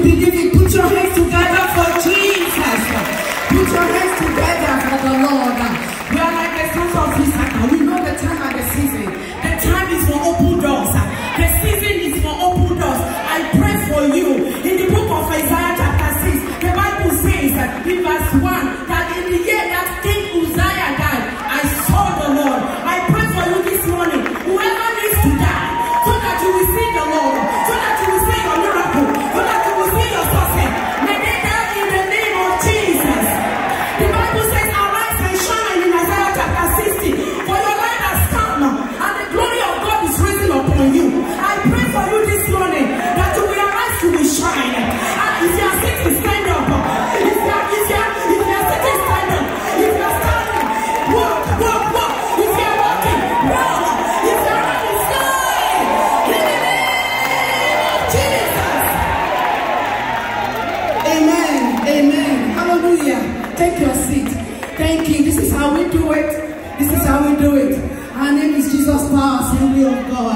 believe it, put your hands together for Jesus. Put your hands together for the Lord. We are like the sons of Issachar. We know the time and the season. The time is for open doors. The season is for open doors. I pray for you. In the book of Isaiah chapter 6, the Bible says in verse 1 that in the year that King Uzziah died, I saw the Lord. I pray for you this morning. Whoever needs to die, so that you will see the Lord, so that you will see your miracle, so that you will see your success. May they die in the name of Jesus. The Bible says, arise and shine in Isaiah chapter 60, for your light has come, and the glory of God is risen upon you. I pray for you this morning that you will arise, you will shine. And if you are sitting, stand up. If you are sitting, stand up. If you are standing, walk. If you are walking, walk. If you are running, fly. In the name of Jesus. Amen. Hallelujah. Take your seat. Thank you. This is how we do it. Our name is Jesus Power, Assembly of God.